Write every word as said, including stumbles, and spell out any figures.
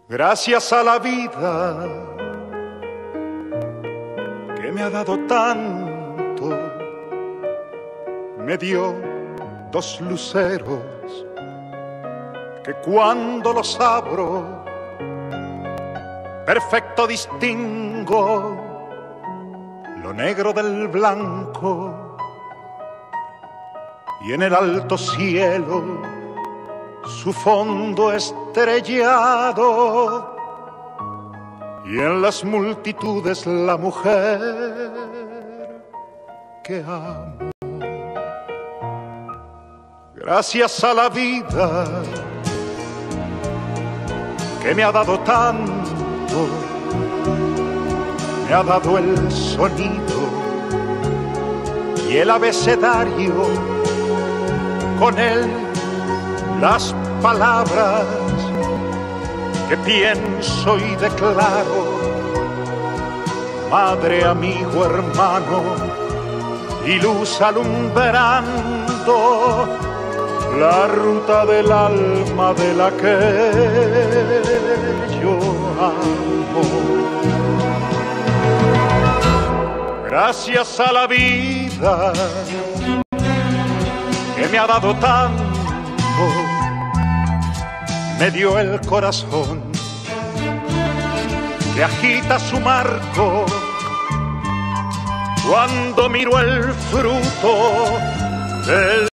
Gracias a la vida que me ha dado tanto, me dio dos luceros que cuando los abro perfecto distingo lo negro del blanco, y en el alto cielo su fondo estrellado, y en las multitudes la mujer que amo. Gracias a la vida que me ha dado tanto, me ha dado el sonido y el abecedario, con él las palabras que pienso y declaro, madre, amigo, hermano y luz alumbrando la ruta del alma de la que yo amo. Gracias a la vida que me ha dado tanto, me dio el corazón que agita su marco cuando miro el fruto del